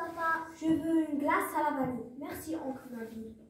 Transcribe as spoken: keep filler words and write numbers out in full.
papa. Je veux une glace à la vanille. Merci, oncle Nabil.